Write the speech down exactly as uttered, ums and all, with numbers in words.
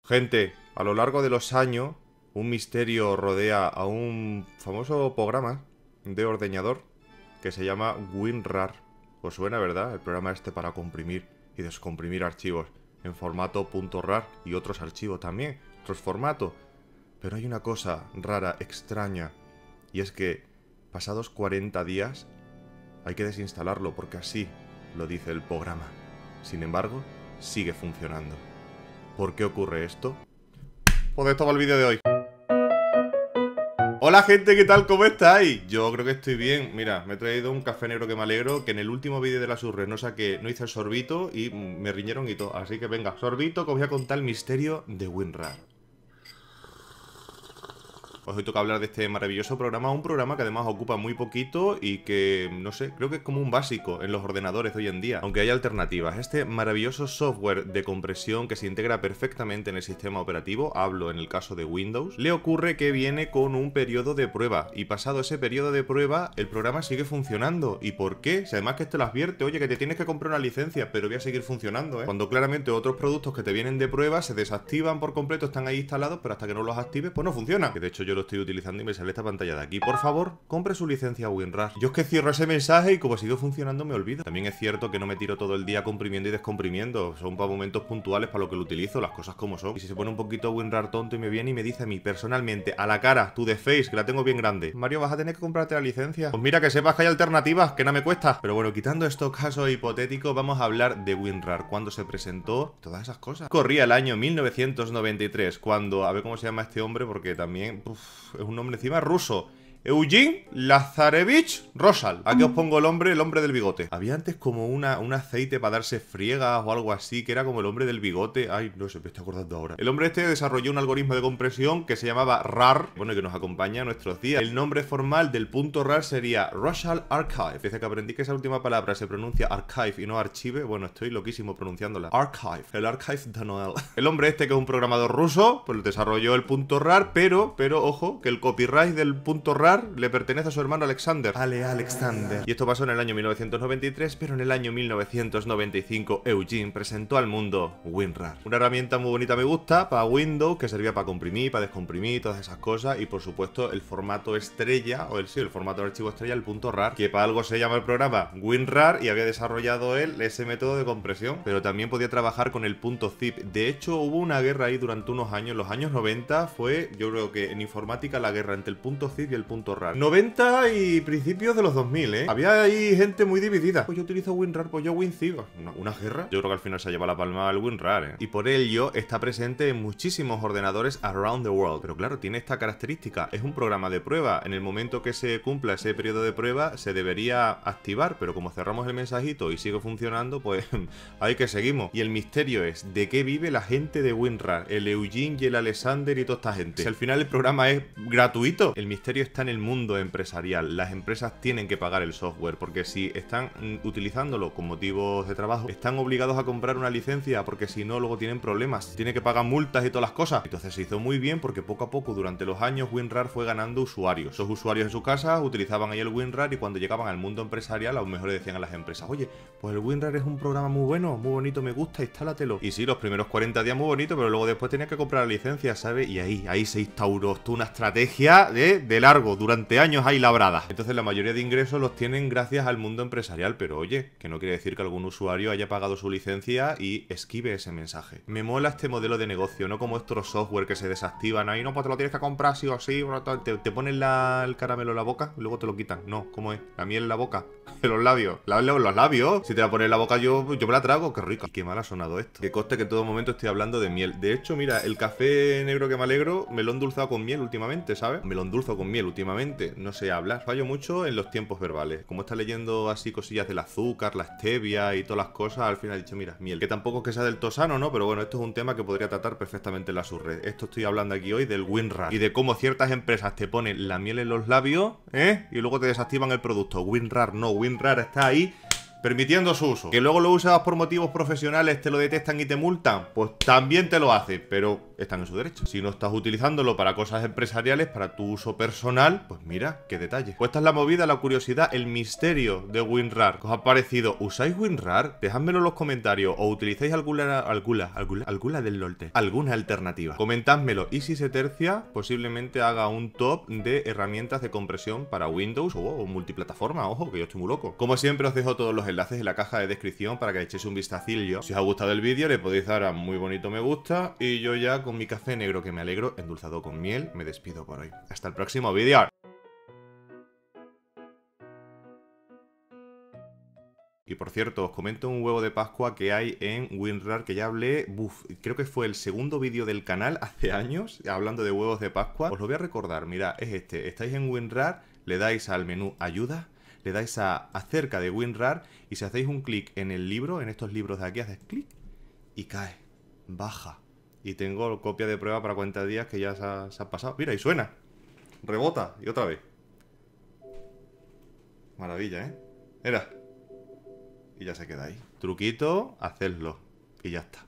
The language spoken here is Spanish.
Gente, a lo largo de los años, un misterio rodea a un famoso programa de ordeñador que se llama WinRAR. ¿Os suena, verdad? El programa este para comprimir y descomprimir archivos en formato .rar y otros archivos también, otros formatos. Pero hay una cosa rara, extraña, y es que pasados cuarenta días hay que desinstalarlo porque así lo dice el programa. Sin embargo, sigue funcionando. ¿Por qué ocurre esto? Pues de esto va el vídeo de hoy. Hola gente, ¿qué tal? ¿Cómo estáis? Yo creo que estoy bien. Mira, me he traído un café negro que me alegro, que en el último vídeo de la surre no saqué, no hice el sorbito y me riñeron y todo. Así que venga, sorbito, que os voy a contar el misterio de WinRAR. Pues hoy toca hablar de este maravilloso programa, un programa que además ocupa muy poquito y que, no sé, creo que es como un básico en los ordenadores de hoy en día, aunque hay alternativas. Este maravilloso software de compresión que se integra perfectamente en el sistema operativo, hablo en el caso de Windows, le ocurre que viene con un periodo de prueba y pasado ese periodo de prueba el programa sigue funcionando. ¿Y por qué? Si además que te lo advierte, oye, que te tienes que comprar una licencia, pero voy a seguir funcionando, ¿eh? Cuando claramente otros productos que te vienen de prueba se desactivan por completo, están ahí instalados, pero hasta que no los actives, pues no funcionan. Que de hecho yo lo estoy utilizando y me sale esta pantalla de aquí. Por favor, compre su licencia WinRAR. Yo es que cierro ese mensaje y como sigue funcionando me olvido. También es cierto que no me tiro todo el día comprimiendo y descomprimiendo. Son para momentos puntuales para lo que lo utilizo, las cosas como son. Y si se pone un poquito WinRAR tonto y me viene y me dice a mí personalmente, a la cara, to the face, que la tengo bien grande: Mario, vas a tener que comprarte la licencia. Pues mira, que sepas que hay alternativas, que no me cuesta. Pero bueno, quitando estos casos hipotéticos, vamos a hablar de WinRAR, cuándo se presentó, todas esas cosas. Corría el año mil novecientos noventa y tres, cuando, a ver cómo se llama este hombre, porque también uf, es un nombre encima ruso. Eugene Lazarevich Rosal. Aquí os pongo el hombre, el hombre del bigote. Había antes como una, un aceite para darse friegas o algo así, que era como el hombre del bigote. Ay, no sé, me estoy acordando ahora. El hombre este desarrolló un algoritmo de compresión que se llamaba RAR, bueno, y que nos acompaña a nuestros días. El nombre formal del punto RAR sería Rosal Archive. Desde que aprendí que esa última palabra se pronuncia archive y no archive, bueno, estoy loquísimo pronunciándola. Archive, el archive de Noel. El hombre este, que es un programador ruso, pues desarrolló el punto RAR, pero, pero, ojo, que el copyright del punto RAR le pertenece a su hermano Alexander. Ale Alexander. Y esto pasó en el año mil novecientos noventa y tres, pero en el año mil novecientos noventa y cinco Eugene presentó al mundo WinRAR. Una herramienta muy bonita, me gusta, para Windows, que servía para comprimir, para descomprimir, todas esas cosas. Y por supuesto el formato estrella, o el sí, el formato de archivo estrella, el punto RAR, que para algo se llama el programa WinRAR y había desarrollado él ese método de compresión. Pero también podía trabajar con el punto zip. De hecho, hubo una guerra ahí durante unos años. Los años noventa fue, yo creo que en informática, la guerra entre el punto zip y el punto RAR. noventa y principios de los dos mil, ¿eh? Había ahí gente muy dividida. Pues yo utilizo WinRAR, pues yo WinZip. Una, una guerra. Yo creo que al final se lleva la palma el WinRAR, ¿eh? Y por ello está presente en muchísimos ordenadores around the world. Pero claro, tiene esta característica. Es un programa de prueba. En el momento que se cumpla ese periodo de prueba, se debería activar. Pero como cerramos el mensajito y sigue funcionando, pues ahí que seguimos. Y el misterio es, ¿de qué vive la gente de WinRAR? El Eugene y el Alexander y toda esta gente. Si al final el programa es gratuito, el misterio está en el mundo empresarial. Las empresas tienen que pagar el software, porque si están mm, utilizándolo con motivos de trabajo, están obligados a comprar una licencia, porque si no luego tienen problemas, tienen que pagar multas y todas las cosas. Entonces se hizo muy bien, porque poco a poco durante los años WinRAR fue ganando usuarios. Esos usuarios en su casa utilizaban ahí el WinRAR y cuando llegaban al mundo empresarial a lo mejor le decían a las empresas: oye, pues el WinRAR es un programa muy bueno, muy bonito, me gusta, instálatelo. Y sí, los primeros cuarenta días muy bonito, pero luego después tenías que comprar la licencia, ¿sabes? Y ahí, ahí se instauró una estrategia de, de largo, durante años hay labradas. Entonces la mayoría de ingresos los tienen gracias al mundo empresarial, pero oye, que no quiere decir que algún usuario haya pagado su licencia y esquive ese mensaje. Me mola este modelo de negocio, no como estos software que se desactivan ahí, no, pues te lo tienes que comprar sí o sí, te, te ponen la, el caramelo en la boca y luego te lo quitan. No, ¿cómo es? La miel en la boca, en los labios, la, los labios. Si te la pones en la boca yo, yo me la trago, qué rica. Y qué mal ha sonado esto. Que coste que en todo momento estoy hablando de miel. De hecho, mira, el café negro que me alegro me lo he endulzado con miel últimamente, ¿sabes? Me lo endulzo con miel últimamente, no sé hablar. Fallo mucho en los tiempos verbales. Como está leyendo así cosillas del azúcar, la stevia y todas las cosas, al final he dicho, mira, miel. Que tampoco es que sea del todo sano, ¿no? Pero bueno, esto es un tema que podría tratar perfectamente en la surred. Esto estoy hablando aquí hoy del WinRAR y de cómo ciertas empresas te ponen la miel en los labios, ¿eh? Y luego te desactivan el producto. WinRAR no, WinRAR está ahí permitiendo su uso. Que luego lo usas por motivos profesionales, te lo detectan y te multan, pues también te lo hace, pero están en su derecho. Si no estás utilizándolo para cosas empresariales, para tu uso personal, pues mira, qué detalle. Pues esta es la movida, la curiosidad, el misterio de WinRAR. ¿Qué os ha parecido? ¿Usáis WinRAR? Dejádmelo en los comentarios. ¿O utilizáis alguna, alguna, alguna, alguna del LOLte? ¿Alguna alternativa? Comentádmelo. Y si se tercia, posiblemente haga un top de herramientas de compresión para Windows o, o multiplataforma. Ojo, que yo estoy muy loco. Como siempre, os dejo todos los enlaces en la caja de descripción para que echéis un vistacillo. Si os ha gustado el vídeo, le podéis dar a muy bonito me gusta. Y yo ya con mi café negro que me alegro, endulzado con miel, me despido por hoy. Hasta el próximo vídeo. Y por cierto, os comento un huevo de Pascua que hay en WinRAR, que ya hablé, buf, creo que fue el segundo vídeo del canal hace años, hablando de huevos de Pascua. Os lo voy a recordar, mirad, es este. Estáis en WinRAR, le dais al menú ayuda, le dais a acerca de WinRAR, y si hacéis un clic en el libro, en estos libros de aquí, haces clic y cae, baja. Y tengo copia de prueba para cuarenta días que ya se ha, se ha pasado. Mira, y suena. Rebota. Y otra vez. Maravilla, ¿eh? Mira. Y ya se queda ahí. Truquito, hacedlo. Y ya está.